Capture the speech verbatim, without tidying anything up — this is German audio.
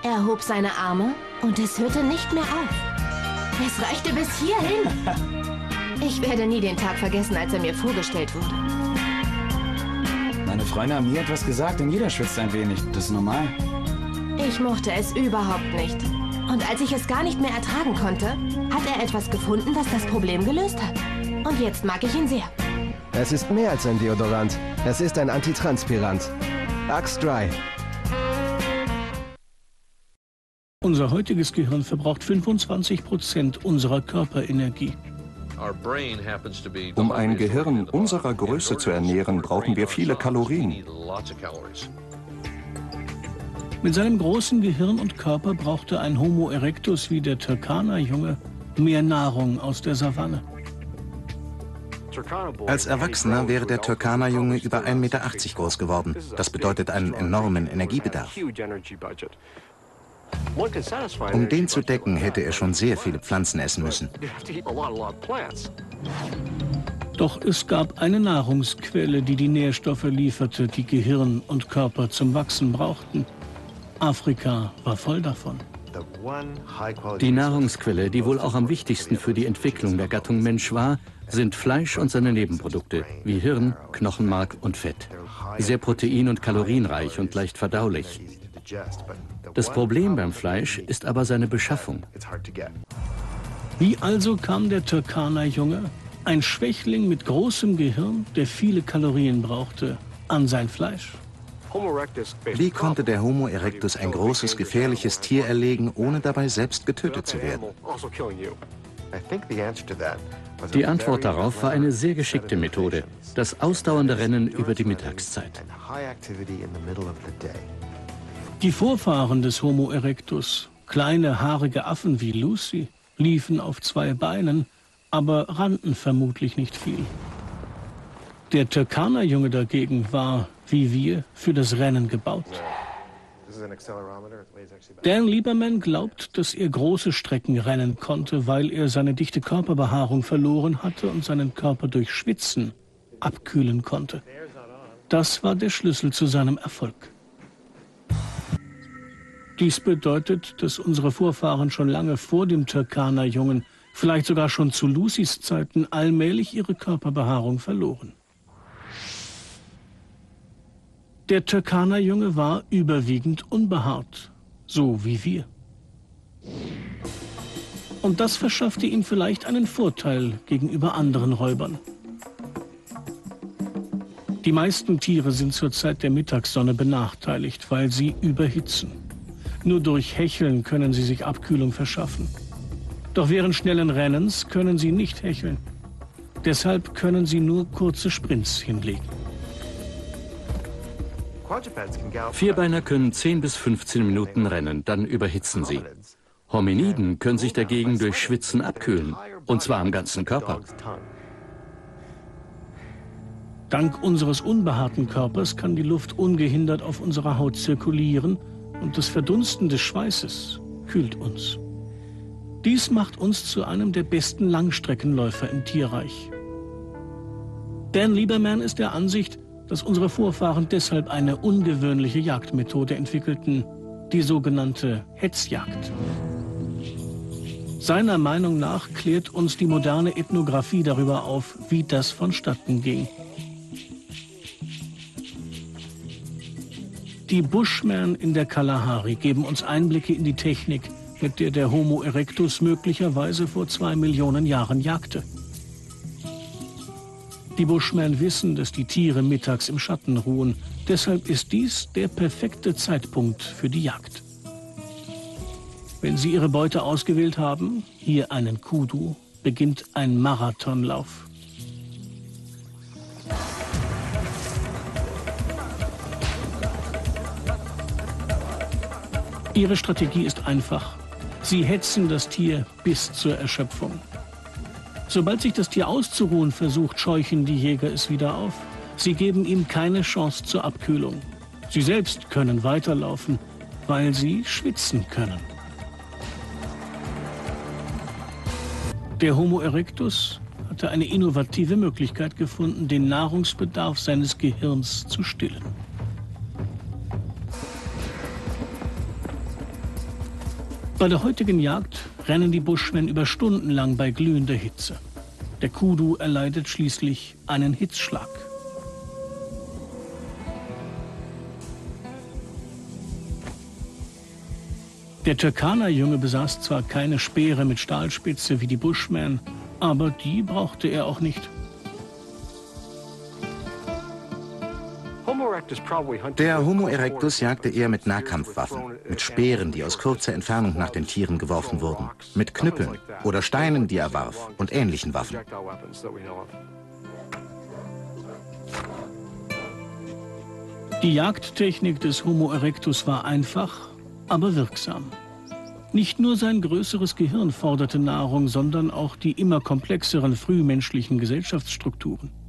Er hob seine Arme und es hörte nicht mehr auf. Es reichte bis hierhin. Ich werde nie den Tag vergessen, als er mir vorgestellt wurde. Meine Freunde haben nie etwas gesagt, denn jeder schwitzt ein wenig. Das ist normal. Ich mochte es überhaupt nicht. Und als ich es gar nicht mehr ertragen konnte, hat er etwas gefunden, das das Problem gelöst hat. Und jetzt mag ich ihn sehr. Es ist mehr als ein Deodorant. Es ist ein Antitranspirant. Axe Dry. Unser heutiges Gehirn verbraucht fünfundzwanzig Prozent unserer Körperenergie. Um ein Gehirn unserer Größe zu ernähren, brauchen wir viele Kalorien. Mit seinem großen Gehirn und Körper brauchte ein Homo erectus wie der Turkana-Junge mehr Nahrung aus der Savanne. Als Erwachsener wäre der Turkana-Junge über ein Meter achtzig groß geworden. Das bedeutet einen enormen Energiebedarf. Um den zu decken, hätte er schon sehr viele Pflanzen essen müssen. Doch es gab eine Nahrungsquelle, die die Nährstoffe lieferte, die Gehirn und Körper zum Wachsen brauchten. Afrika war voll davon. Die Nahrungsquelle, die wohl auch am wichtigsten für die Entwicklung der Gattung Mensch war, sind Fleisch und seine Nebenprodukte, wie Hirn, Knochenmark und Fett. Sehr protein- und kalorienreich und leicht verdaulich. Das Problem beim Fleisch ist aber seine Beschaffung. Wie also kam der Turkana-Junge, ein Schwächling mit großem Gehirn, der viele Kalorien brauchte, an sein Fleisch? Wie konnte der Homo erectus ein großes, gefährliches Tier erlegen, ohne dabei selbst getötet zu werden? Die Antwort darauf war eine sehr geschickte Methode, das ausdauernde Rennen über die Mittagszeit. Die Vorfahren des Homo erectus, kleine haarige Affen wie Lucy, liefen auf zwei Beinen, aber rannten vermutlich nicht viel. Der Turkana-Junge dagegen war, wie wir, für das Rennen gebaut. Dan Lieberman glaubt, dass er große Strecken rennen konnte, weil er seine dichte Körperbehaarung verloren hatte und seinen Körper durch Schwitzen abkühlen konnte. Das war der Schlüssel zu seinem Erfolg. Dies bedeutet, dass unsere Vorfahren schon lange vor dem Turkana-Jungen, vielleicht sogar schon zu Lucys Zeiten, allmählich ihre Körperbehaarung verloren. Der Turkana-Junge war überwiegend unbehaart, so wie wir. Und das verschaffte ihm vielleicht einen Vorteil gegenüber anderen Räubern. Die meisten Tiere sind zur Zeit der Mittagssonne benachteiligt, weil sie überhitzen. Nur durch Hecheln können sie sich Abkühlung verschaffen. Doch während schnellen Rennens können sie nicht hecheln. Deshalb können sie nur kurze Sprints hinlegen. Vierbeiner können zehn bis fünfzehn Minuten rennen, dann überhitzen sie. Hominiden können sich dagegen durch Schwitzen abkühlen, und zwar am ganzen Körper. Dank unseres unbehaarten Körpers kann die Luft ungehindert auf unserer Haut zirkulieren und das Verdunsten des Schweißes kühlt uns. Dies macht uns zu einem der besten Langstreckenläufer im Tierreich. Dan Lieberman ist der Ansicht, dass unsere Vorfahren deshalb eine ungewöhnliche Jagdmethode entwickelten, die sogenannte Hetzjagd. Seiner Meinung nach klärt uns die moderne Ethnographie darüber auf, wie das vonstatten ging. Die Bushmen in der Kalahari geben uns Einblicke in die Technik, mit der der Homo erectus möglicherweise vor zwei Millionen Jahren jagte. Die Bushmen wissen, dass die Tiere mittags im Schatten ruhen. Deshalb ist dies der perfekte Zeitpunkt für die Jagd. Wenn sie ihre Beute ausgewählt haben, hier einen Kudu, beginnt ein Marathonlauf. Ihre Strategie ist einfach. Sie hetzen das Tier bis zur Erschöpfung. Sobald sich das Tier auszuruhen versucht, scheuchen die Jäger es wieder auf. Sie geben ihm keine Chance zur Abkühlung. Sie selbst können weiterlaufen, weil sie schwitzen können. Der Homo erectus hatte eine innovative Möglichkeit gefunden, den Nahrungsbedarf seines Gehirns zu stillen. Bei der heutigen Jagd rennen die Bushmen über Stunden lang bei glühender Hitze. Der Kudu erleidet schließlich einen Hitzschlag. Der Turkana-Junge besaß zwar keine Speere mit Stahlspitze wie die Bushmen, aber die brauchte er auch nicht. Der Homo erectus jagte eher mit Nahkampfwaffen, mit Speeren, die aus kurzer Entfernung nach den Tieren geworfen wurden, mit Knüppeln oder Steinen, die er warf, und ähnlichen Waffen. Die Jagdtechnik des Homo erectus war einfach, aber wirksam. Nicht nur sein größeres Gehirn forderte Nahrung, sondern auch die immer komplexeren frühmenschlichen Gesellschaftsstrukturen.